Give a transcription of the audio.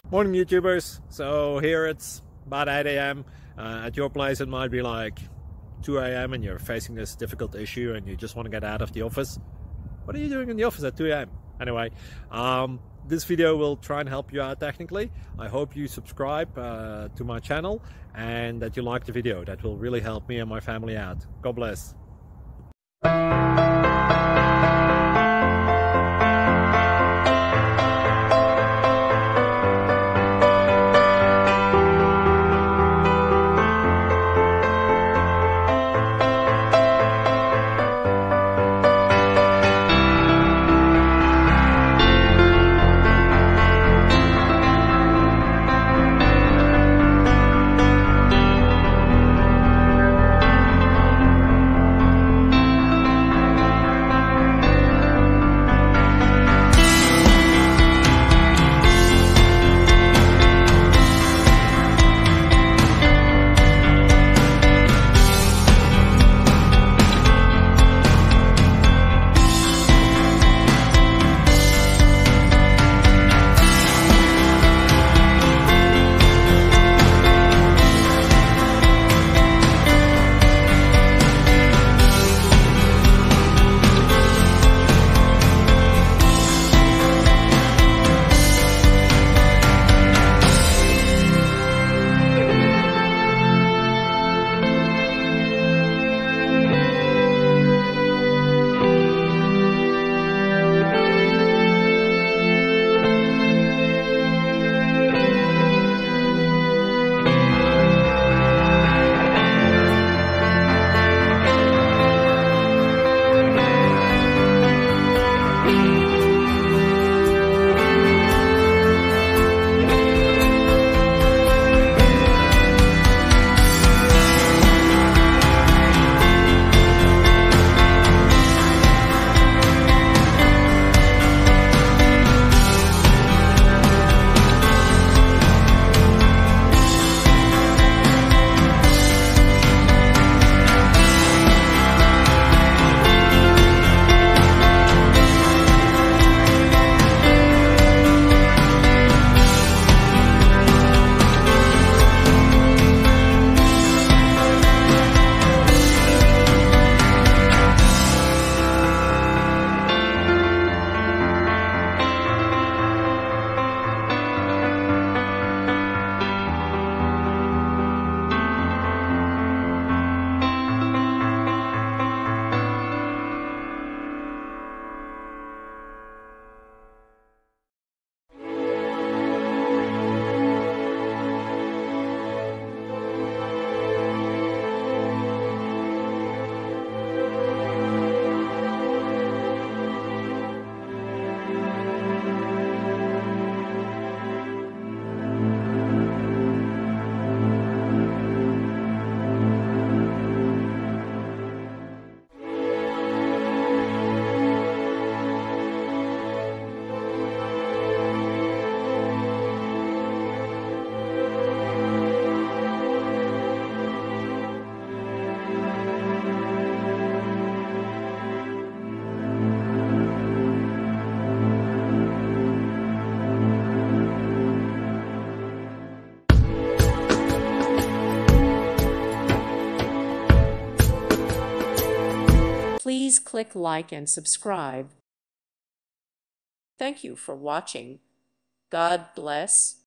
Morning YouTubers. So here it's about 8 a.m. At your place it might be like 2 a.m. and you're facing this difficult issue and you just want to get out of the office. What are you doing in the office at 2 a.m.? Anyway, this video will try and help you out technically. I hope you subscribe to my channel and that you like the video. That will really help me and my family out. God bless. Please click like and subscribe. Thank you for watching. God bless.